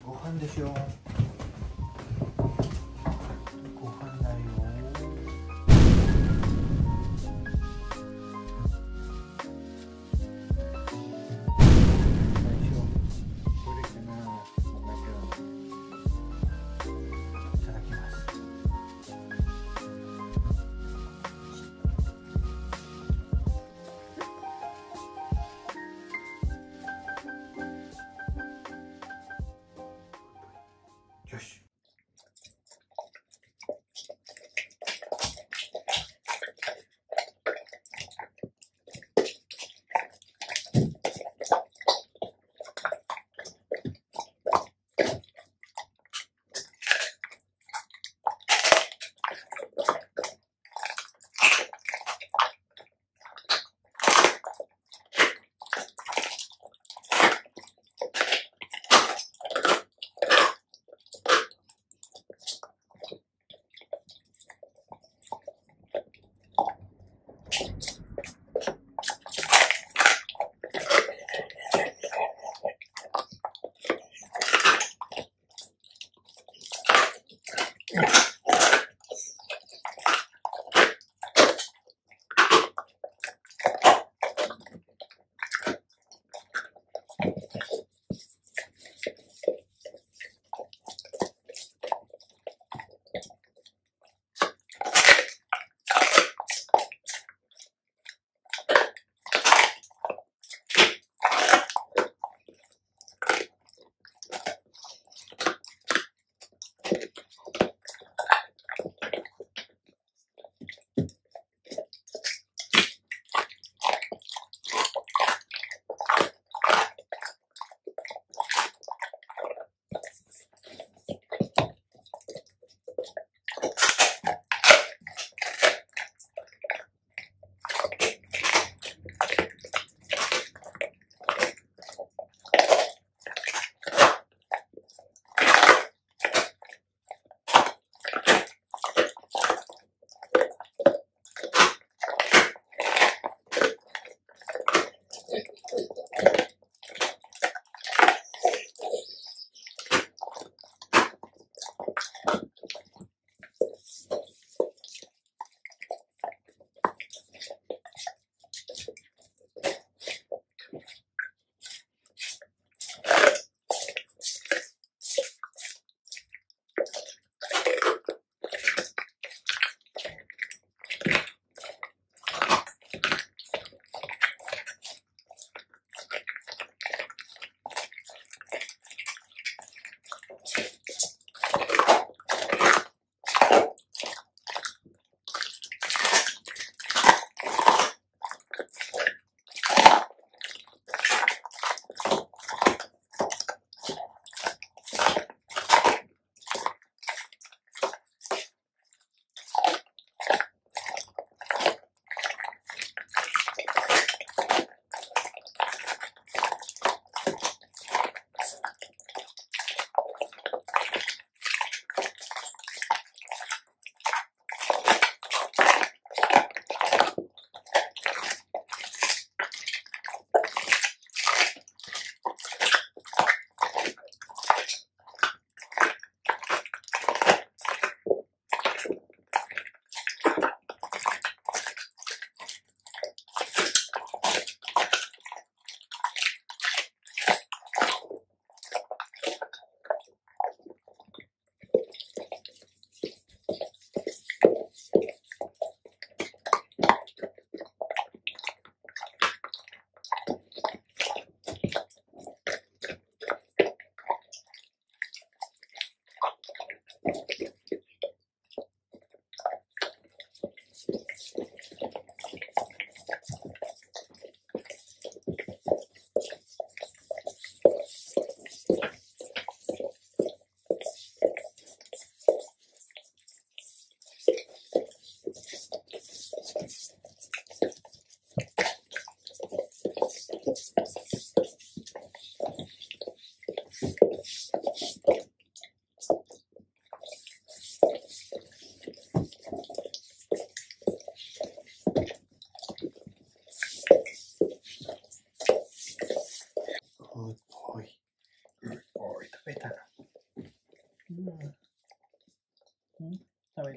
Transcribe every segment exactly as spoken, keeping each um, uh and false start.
ご飯でしょ。ご飯だよ。最初どれかな。いただきます。よし。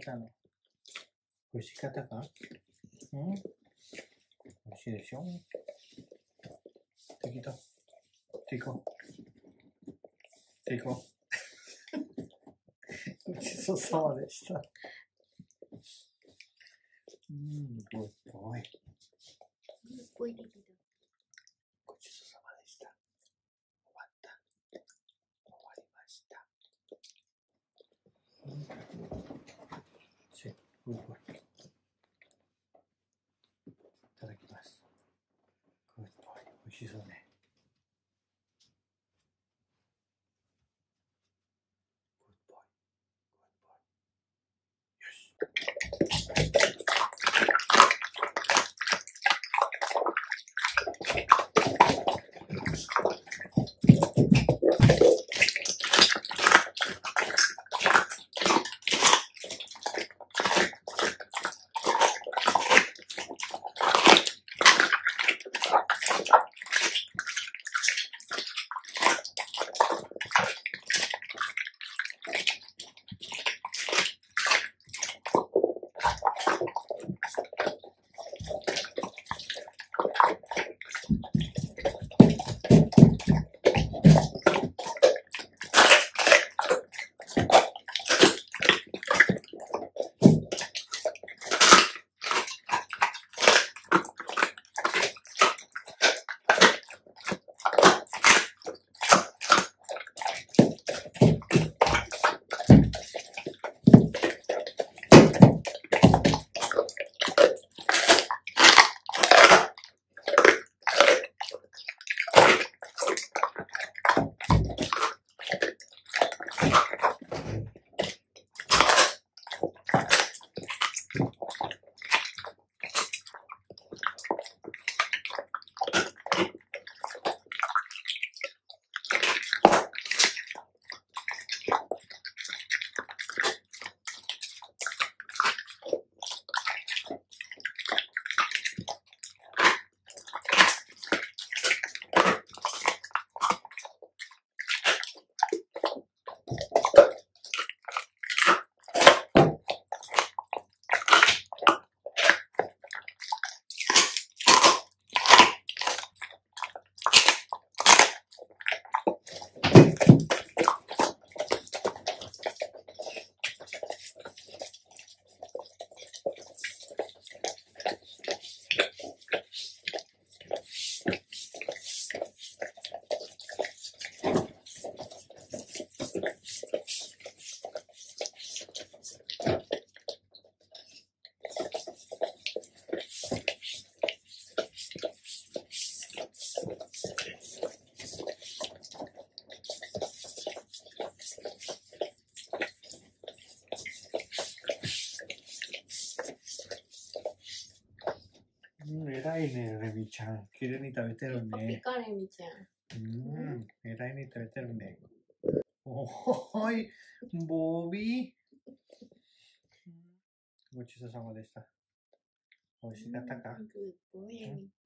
たの。美味しかったか？うん？美味しいでしょ？適当。ティコ。ティコ。ごちそうさまでした。うん、グッボーイ。 グッボーイできた。 ごちそうさまでした。終わった。終わりました。うん。グッボーイ。いただきます。グッボーイ。美味しそうね。グッボーイ。グッボーイ。よし。うん、偉いね、レミちゃん。きれいに食べてるピね。 カレミちゃん。 うん、偉いに食べてるね。おーい、ボビー。ごちそうさまでした。美味しかったか？ グッボーイ。